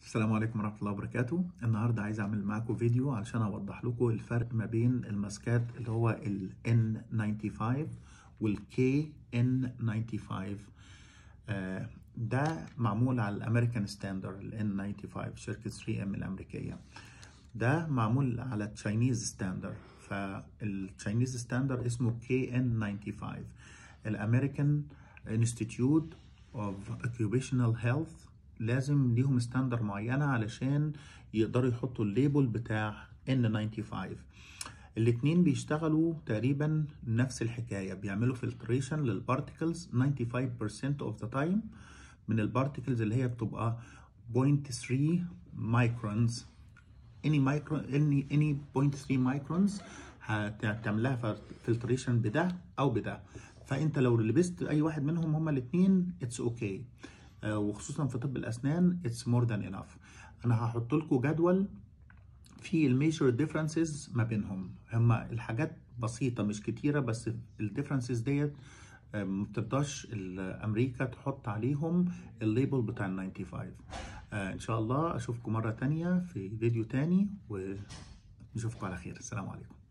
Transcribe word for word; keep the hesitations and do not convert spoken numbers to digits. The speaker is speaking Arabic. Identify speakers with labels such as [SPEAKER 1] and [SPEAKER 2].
[SPEAKER 1] السلام عليكم ورحمة الله وبركاته. النهاردة عايز أعمل معاكم فيديو علشان أوضح لكم الفرق ما بين الماسكات اللي هو ال إن ناينتي فايف وال كي إن ناينتي فايف. آه ده معمول على الأمريكان ستاندرد ال إن ناينتي فايف شركة ثري إم الأمريكية. ده معمول على التشاينيز ستاندرد، فالتشاينيز ستاندرد اسمه كي إن ناينتي فايف. الأمريكان انستيتيوت اوف اوكيوبيشنال هيلث لازم ليهم ستاندر معينة علشان يقدروا يحطوا الليبل بتاع إن ناينتي فايف. الاتنين بيشتغلوا تقريبا نفس الحكاية، بيعملوا فلتريشن للبارتيكلز ناينتي فايف بيرسنت of the time من البارتيكلز اللي هي بتبقى بوينت ثري مايكرونز. any micron any any بوينت ثري مايكرونز هتعملها فلتريشن بده او بده، فانت لو لبست اي واحد منهم هما الاثنين اتس اوكي okay. uh, وخصوصا في طب الاسنان اتس مور ذان انف. انا هحط لكم جدول في الميجر ديفرنسز ما بينهم، هما الحاجات بسيطه مش كتيره، بس الديفرنسز ديت ما بترضاش امريكا تحط عليهم الليبل بتاع ال ناينتي فايف. آه ان شاء الله اشوفكم مره تانية في فيديو تاني، ونشوفكم على خير. السلام عليكم.